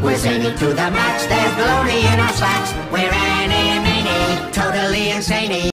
We're zany to the max, there's glory in our slacks. We're Animaniacs, totally insane.